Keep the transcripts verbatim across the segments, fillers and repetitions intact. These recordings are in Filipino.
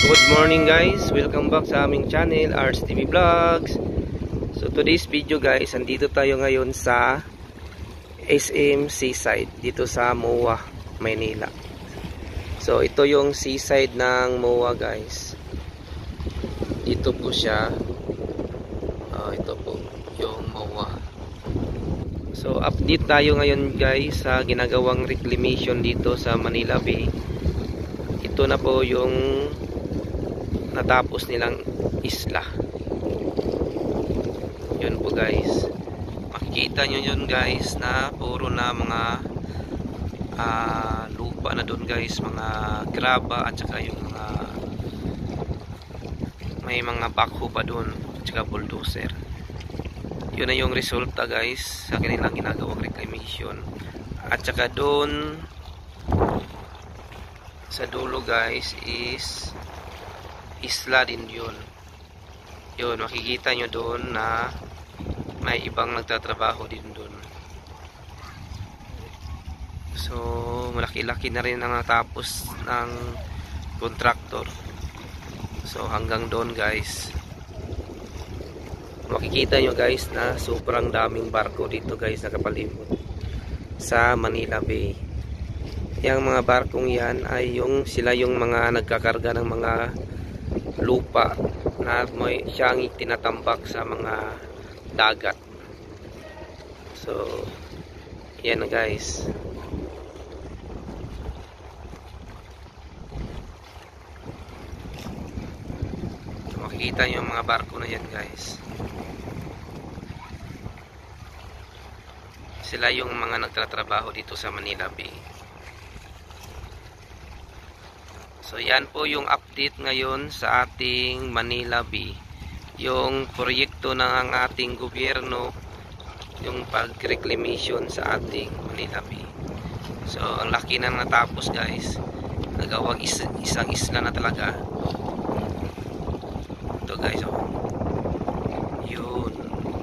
Good morning guys, welcome back sa aming channel, Ars T V Vlogs. So today's video guys, andito tayo ngayon sa S M Seaside, dito sa M O A, Manila. So ito yung seaside ng M O A guys. Dito po siya. uh, Ito po yung M O A. So update tayo ngayon guys sa ginagawang reclamation dito sa Manila Bay. Ito na po yung natapos nilang isla. Yun po guys, makikita nyo yun guys na puro na mga uh, lupa na dun guys, mga graba at saka yung mga may mga backhoe pa dun at saka bulldozer. Yun na yung resulta guys sa kanilang ginagawang reclamation. At saka dun sa dulo guys is isla din yun. Yun, makikita nyo doon na may ibang nagtatrabaho din doon. So malaki-laki na rin ang natapos ng contractor. So hanggang doon guys, makikita nyo guys na sobrang daming barko dito guys nakapalibot sa Manila Bay. Yang mga barkong yan ay yung sila yung mga nagkakarga ng mga lupa na may siyang tinatambak sa mga dagat. So yan na guys. So, makikita nyo yung mga barko na yan guys. Sila yung mga nagtatrabaho dito sa Manila Bay. So yan po yung update ngayon sa ating Manila Bay. Yung proyekto ng ating gobyerno, yung pag-reclamation sa ating Manila Bay. So ang laki na natapos guys. Nagawang is isang isla na talaga. Ito guys, oh. Yun.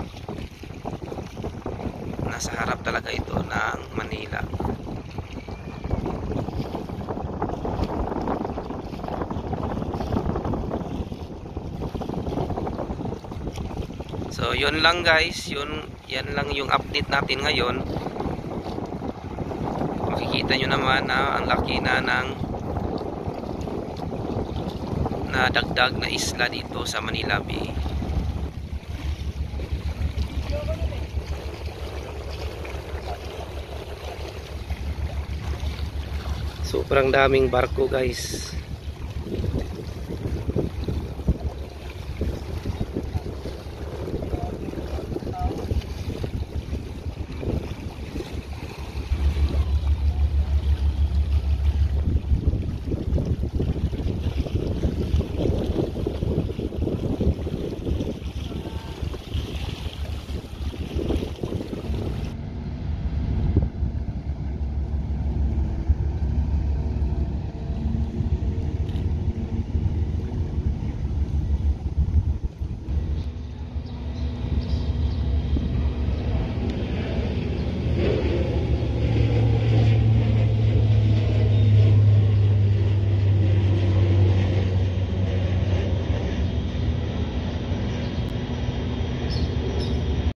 Nasa harap talaga ito ng Manila. So yun lang guys, yun yan lang yung update natin ngayon. Makikita nyo naman na ang laki na ng na dagdag na isla dito sa Manila Bay. Sobrang daming barko guys.